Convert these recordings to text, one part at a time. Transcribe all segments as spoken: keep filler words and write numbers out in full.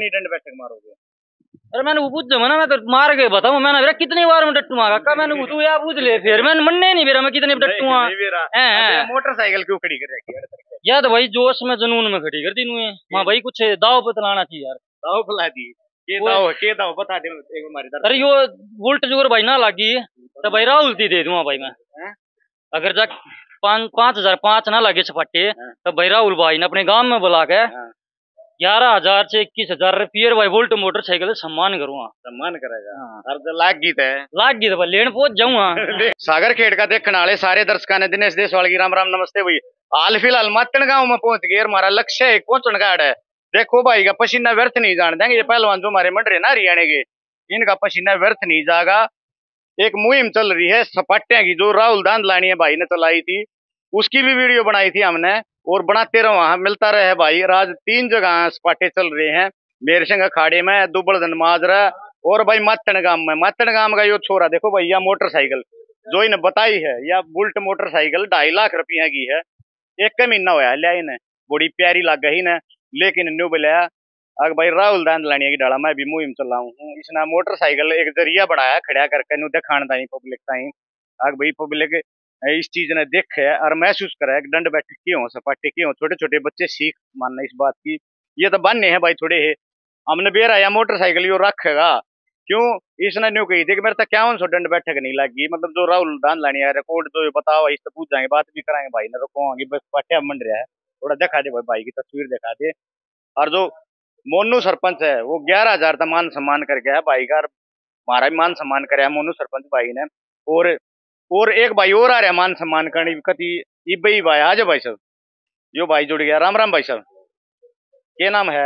कितनी दंड बैठक मारोगे? अरे मैंने पूछ दो ना, मैं तो मार के बताऊं मैंने फिर कितनी बार मैं डट्टूंगा काका मैंने तू या पूछ ले फिर मैंने मनने नहीं फिर मैं कितने डट्टूंगा। मोटरसाइकिल क्यों खड़ी कर रखी है? या तो भाई जोश में जुनून में खड़ी कर दी नुए हां भाई कुछ दाव पे तलाना चाहिए यार। दाव फैला दी के दाव के दाव बता दे एक हमारी तरफ। अरे यो उल्ट जोर भाई ना लागी तो भाई राहुल दी दे दूंगा भाई मैं। अगर जा पाँच पाँच हजार पाँच ना लगे छपट्टे तो भाई राहुल भाई ने अपने गांव में बुला के ग्यारह हजार से इक्कीस हजार रुपये भाई वोल्ट मोटरसाइकिल सम्मान करूंगा। सम्मान करेगा हर लाग गीत है लाग गीत भाई लेन पहुंच जाऊंगा। सागर खेड़ का देखने वाले सारे दर्शकों ने दिनेश देशवाल की राम राम नमस्ते भाई। हाल फिलहाल मातन गांव में पहुंच गए हमारा लक्ष्य है पहुंचने का है। देखो भाई का पसीना व्यर्थ नहीं जान देंगे। ये पहलवान जो हमारे मंडरे ना हरियाणा के इनका पसीना व्यर्थ नहीं जाएगा। एक मुहिम चल रही है सपाटे की जो राहुल दांदलानी है भाई ने चलाई थी उसकी भी वीडियो बनाई थी हमने और बनाते रहो वहां मिलता रहे भाई। आज तीन जगह सपाटे चल रहे हैं मेरे संग अखाड़े में दुबड़न माजरा और भाई मातन गांव में। मातन गांव का यो छोरा देखो भाई यह मोटरसाइकिल जो इन्हें बताई है या बुल्ट मोटरसाइकिल ढाई लाख रुपया की है। एक महीना होया लिया इन्हें बड़ी प्यारी लग गई ने लेकिन न्यू बोलिया अगर भाई राहुल दांदलानी की डाला मैं भी मुहिम चला हूँ। इसने मोटरसाइकिल एक जरिया बनाया खड़ा करके नु दिखाने ताई पब्लिक ताई अगर भाई पब्लिक इस चीज ने देखे और महसूस करे दंड बैठक की हो सपाटे की हो। छोटे छोटे बच्चे सीख मानना इस बात की ये तो बान्य है भाई थोड़े है हमने बेरा या मोटरसाइकिल यो रखेगा क्यों इसने न्यू कही थी कि मेरे तक क्या सौ दंड बैठक नहीं लगी। मतलब जो राहुल दांदलानी है रिकॉर्ड जो बताओ इससे पूछ जाएंगे बात भी कराएंगे भाई ने रोकोगे बस पाटे मंड रहा है थोड़ा दिखा दे भाई भाई की तस्वीर दिखा दे। और जो मोनू सरपंच है वो ग्यारह हजार तक मान सम्मान कर गया है भाई का हमारा भी मान सम्मान कराया मोनू सरपंच भाई ने। और और एक भाई और आ रहा है मान सम्मान करने कति इबई भाई आज भाई साहब यो भाई जुड़ गया राम राम भाई साहब क्या नाम है?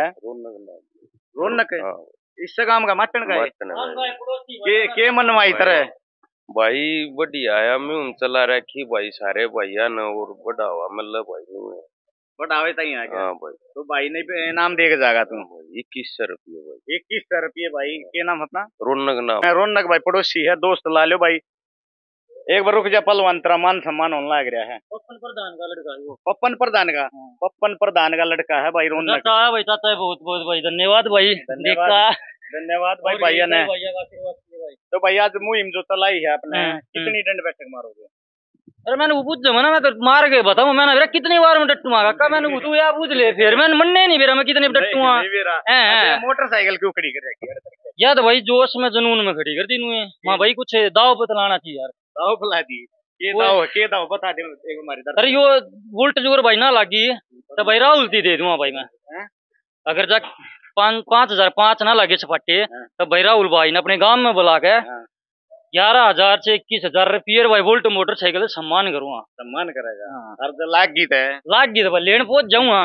रौनक इससे काम का मटन का के के मनवाई तरह भाई बढ़िया है हम चला रखी भाई सारे भैया न और बढ़ावा मतलब भाई ने बढ़ावे तई आ गया। हां भाई तो भाई ने इनाम देके जाएगा तुम इक्कीस सौ रुपये भाई इक्कीस सौ रुपये भाई के नाम अपना? रौनक नाम रौनक भाई पड़ोसी है दोस्त ला लो भाई एक बार रुक जा पलवान तेरा मान सम्मान होने लग रहा है। पप्पन प्रधान का लड़का है वो पप्पन प्रधान का पप्पन प्रधान का लड़का है भाई रौनक भाई चाचा बहुत बहुत भाई धन्यवाद भाई धन्यवाद धन्यवाद भाई भैया ने। तो भाई आज मुहिम जो चलाई है आपने कितनी दंड बैठक मारोगे? अरे मैंने पूछ दो ना, मैं तो मार के बताऊं मैंने फिर कितनी बार मैं डट्टूंगा काका मैंने तू या पूछ ले फिर मैंने मनने नहीं फिर मैं कितने डट्टूंगा। मोटरसाइकिल क्यों खड़ी कर रखी है? या तो भाई जोश में जुनून में खड़ी कर दी नुए हां भाई कुछ दाव पे तलाना चाहिए यार। दाव फैला दी के दाव के दाव बता दे एक हमारी तरफ। अरे यो उल्ट जोर भाई ना लागी तो भाई राहुल दी दे दूंगा भाई मैं। अगर जा पाँच पाँच हजार पाँच ना लगे छपट्टे तो भाई राहुल भाई ने अपने गांव में बुला के ग्यारह हजार से इक्कीस हजार रुपये भाई वोल्ट मोटरसाइकिल सम्मान करूंगा। सम्मान करेगा हर लाग गीत है लाग गीत भाई लेन पहुंच जाऊंगा।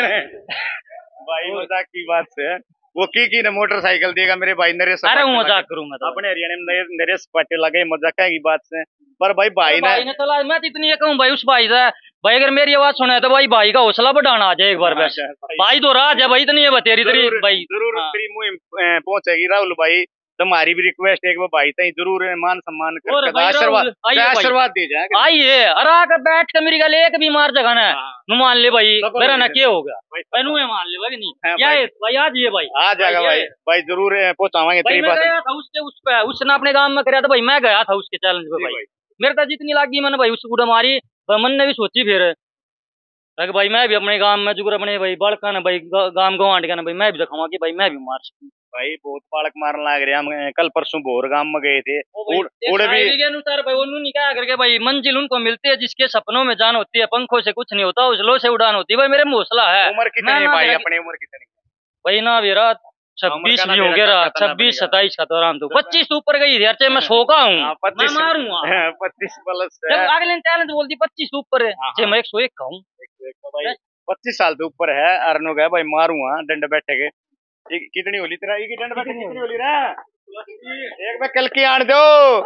भाई मजाक की बात से वो की की ने मोटरसाइकिल देगा मेरे भाई नरेश। अरे वो मजाक करूंगा तो अपने हरियाणा में नरेश पाटे लगे मजाक की बात से पर भाई भाई ने भाई ने चला मैं तो इतनी कहूँ भाई उस भाई से भाई अगर मेरी आवाज सुने तो भाई भाई का हौसला बढ़ाना आ जाए एक बार बस भाई तो राज है भाई इतनी है तेरी तेरी भाई जरूर तेरी मुहिम पहुंचेगी राहुल भाई। तुम्हारी भी रिक्वेस्ट है कि वो भाई तई जरूर मान सम्मान कर आशीर्वाद आशीर्वाद दे जाए आइए अरे आकर बैठ कर मेरी गल एक भी मार जगह ना मान ले भाई मेरा ना क्या होगा मैनू मान ले भाई नहीं क्या है भाई आ जाइए भाई आ जाएगा भाई भाई जरूर पहुंचावांगे तेरी बात। मैं गया था उसके उस पे उसने अपने गांव में कराया था भाई मैं गया था उसके चैलेंज पे भाई मेरे तो जितनी लागी मैंने भाई उसको मारी मन ने भी सोची फिर भाई मैं भी अपने गांव में जुगर अपने भाई बड़का ना भाई गांव गवांड का ना भाई मैं भी दिखाऊंगा कि भाई मैं भी मार सकूं। भाई बहुत बालक मारने लग रहे हम कल परसों भोर गांव में गए थे उड़ भी के अनुसार भाई उन्होंने नहीं कहा करके भाई मंजिल उनको मिलती है जिसके सपनों में जान होती है पंखों से कुछ नहीं होता उजलों से उड़ान होती है भाई मेरे हौसला है। उम्र कितनी है भाई अपनी उम्र कितनी भाई ना मेरा छब्बीस भी हो गया छब्बीस सताईस का दौरान तो पच्चीस ऊपर गई यार चाहे मैं सोखा हूँ मैं मारूंगा पच्चीस प्लस अगले चैलेंज बोलती पच्चीस ऊपर है चाहे मैं एक सौ एक खाऊं पच्चीस साल से ऊपर है अर्नो गया भाई मारूंगा डंडे बैठे के कितनी होली तेरा ये डंडे बैठे कितनी होली रे एक बार कल की आन दो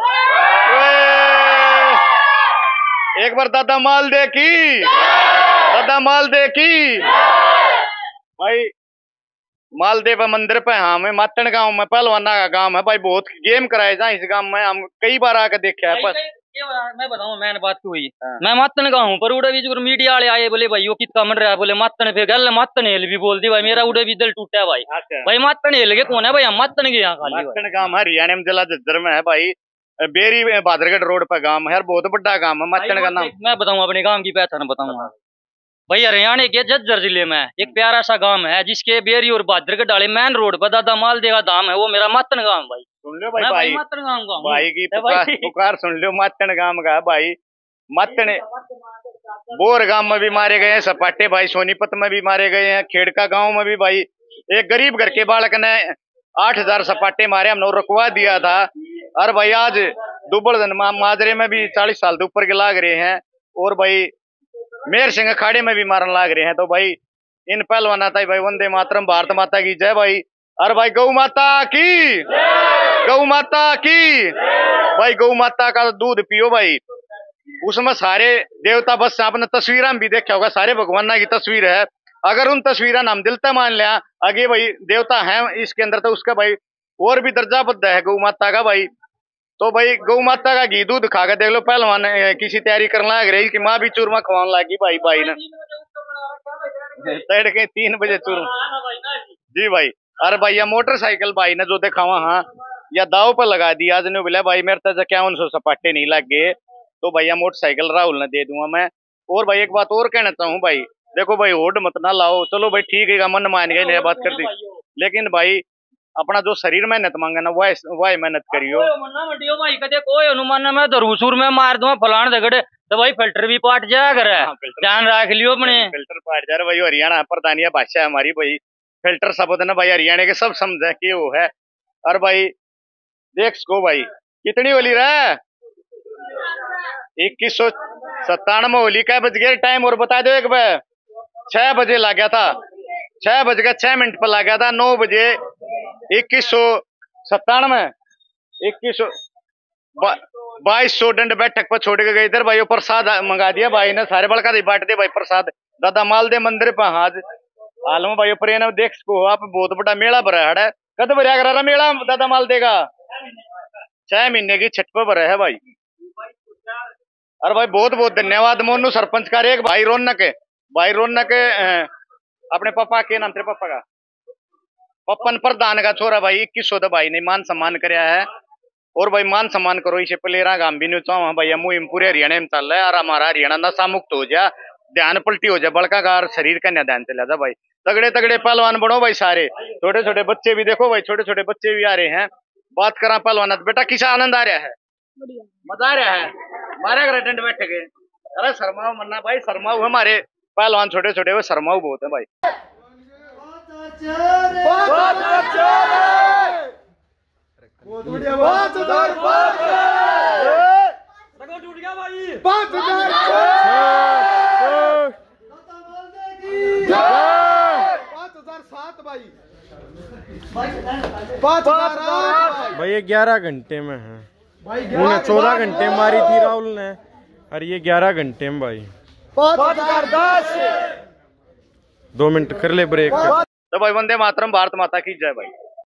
एक बार दादा माल दे की दादा माल दे की भाई मालदेव मंदिर पे हाँ मैं मातन गांव में पहलवाना का गांव है भाई बहुत गेम कराए जाए इस गांव में हम कई बार आकर देखे है पर ये मैं बताऊं मैंने बात की हुई मैं मातन का हूँ पर उड़े भी जो मीडिया वाले आए बोले भाई वो कितना मन रहा है बोले मातन पे गल मातन हेल भी बोल दी भाई मेरा उड़े भी दिल टूटा है भाई भाई मातन हेल के कौन है भाई हम मातन के यहाँ खाली मातन गांव हरियाणा में जिला झज्जर में है भाई बेरी बादरगढ़ रोड पर गांव है बहुत बड़ा गांव है मातन का नाम। मैं बताऊँ अपने गाँव की पहचान बताऊंगा भाई हरियाणा के झज्जर जिले में एक प्यारा सा गांव है जिसके बेरी और बादरगढ़ डाले मेन रोड पर दादा मालदेव का धाम है वो मेरा मातन गांव भाई सुन लो भाई भाई मातन गांव का भाई की पुकार, पुकार सुन लो मातन गांव का भाई मातन बोर गांव में भी मारे गए हैं सपाटे भाई सोनीपत में भी मारे गए हैं खेड़का गांव में भी भाई एक गरीब घर के बालक ने आठ हजार सपाटे मारे हमने रुकवा दिया था और भाई आज दुबल माजरे में भी चालीस साल के ऊपर के लाग रहे हैं और भाई मेहर सिंह अखाड़े में भी मारन लाग रहे हैं। तो भाई इन पहलवान था भाई वंदे मातरम भारत माता की जय भाई। अरे भाई गौ माता की गौ माता की भाई गौ माता का दूध पियो भाई उसमें सारे देवता बस आपने तस्वीर भी देखा होगा सारे भगवान की तस्वीर है अगर उन तस्वीर हम दिल तक मान लिया आगे भाई देवता है इसके अंदर तो उसका भाई और भी दर्जा बद्ध है गौ माता का भाई। तो भाई गौ माता का घी दूध खा के देख लो पहलवान किसी तैयारी करने लग रही कि माँ भी चूरमा खवाने लगी भाई भाई ने तड़के तीन बजे चूरमा जी भाई। अरे भाई या मोटरसाइकिल भाई ने जो दिखावा हाँ या दाव पर लगा दिया आज ने बोला भाई मेरे तक क्या उन सौ सपाटे नहीं लग गए तो भैया मोटरसाइकिल राहुल ने दे दूंगा मैं। और भाई एक बात और कहना चाहूँ भाई देखो भाई होड मत ना लाओ चलो भाई ठीक है मन मान गए बात कर दी लेकिन भाई अपना जो शरीर मेहनत मांगे ना वह वह मेहनत करियो भाई कदे कोई अनुमान में धरूसुर में मार दूंगा फलान दगड़े तो भाई फिल्टर भी पाट जाया करे ध्यान रख लियो अपने फिल्टर पाट जा रहा भाई हरियाणा प्रधानिया भाषा है हमारी भाई फिल्टर शब्द ना भाई हरियाणा के सब समझे कि वो है। और भाई देख सको भाई कितनी होली रहा इक्कीस सौ सत्तानवे होली का बज गया टाइम और बता दो एक बार छह बजे ला गया था छह बज गया छह मिनट पर ला गया था नौ बजे इक्कीस सौ सत्तानवे इक्कीस सौ बाईस सौ दंड बैठक पर छोड़ के गए इधर भाई प्रसाद मंगा दिया भाई ने सारे बड़का बांट दे भाई प्रसाद दादा मालदेव मंदिर पर हाज आलम भाई प्रेम देख सको आप बहुत बड़ा मेला भरा है कद भरा करा मेला दादा मालदेव का छह महीने की छठ पर भरा है भाई। अरे भाई बहुत बहुत धन्यवाद मोनू सरपंच का एक भाई रौनक है भाई रौनक अपने पापा के नाम तेरे पापा का पप्पन प्रधान का छोरा भाई इक्कीस सौ भाई ने मान सम्मान कराया है और भाई मान सम्मान करो इसे प्लेरा गांव भी नहीं चाहूँ भाई मुहिम पूरे हरियाणा में चल रहा है और हमारा हरियाणा नशा मुक्त हो जाए ध्यान पलटी हो जाए बड़का कार शरीर का न ध्यान चला जा भाई तगड़े तगड़े पहलवान बनो भाई सारे छोटे छोटे बच्चे भी देखो भाई छोटे छोटे बच्चे भी आ रहे हैं बात करा पहलवान बेटा किसा आनंद आ रहा है मजा आ रहा है मारे घर टेंट बैठे गए। अरे शर्माओ मन्ना भाई शर्माओ हमारे पहलवान छोटे छोटे वो शर्माओ बहुत है भाई। भाई ये ग्यारह घंटे में है उन्हें चौदह घंटे मारी थी राहुल ने और ये ग्यारह घंटे में भाई दो मिनट कर ले ब्रेक। तो भाई वंदे मातरम भारत माता की जय भाई।